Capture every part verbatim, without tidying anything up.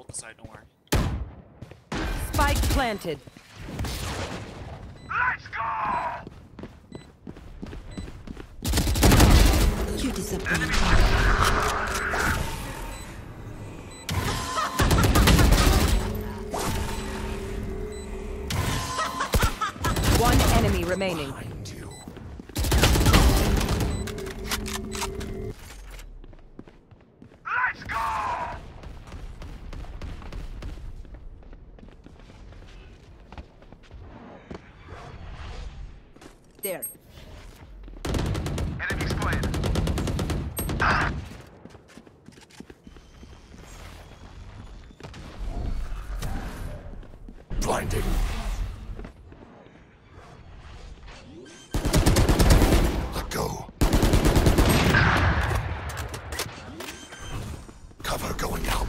side, don't worry. Spike planted. Let's go! You disappoint. One enemy remaining. Behind you. Let's go! There. Enemy spotted. Ah. Blinding. Let go. Cover going out.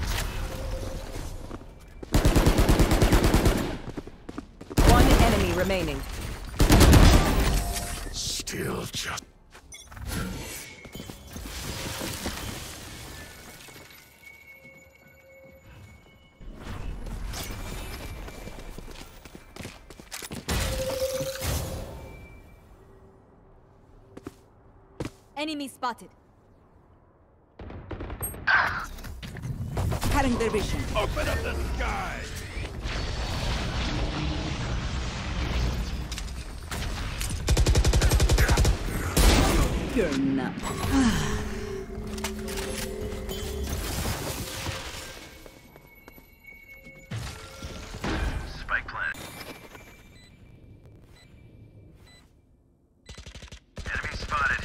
One enemy remaining. Still just. Enemy spotted. Cutting their vision. Open up the sky! You're not. Spike plant. Enemy spotted.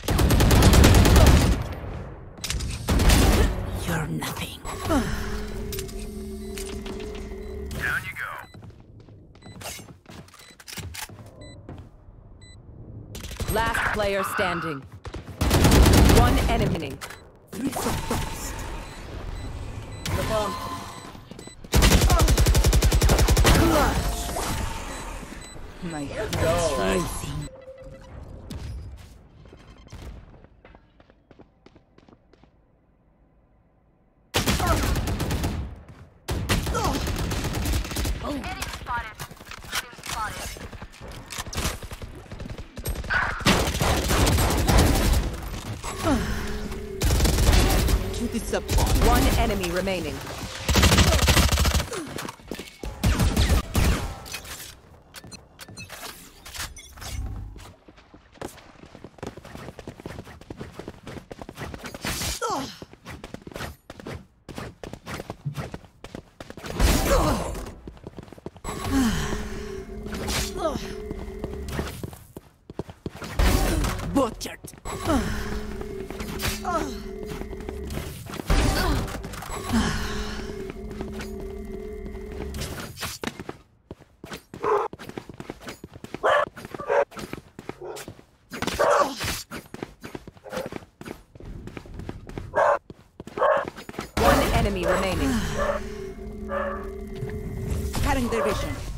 You're nothing. Down you go. Last player standing. One enemy. Three so fast. The bomb. Clutch. My heart is racing. Enemy spotted. Enemy spotted. You disappoint. One enemy remaining. Butchered. One enemy remaining. Cutting their vision.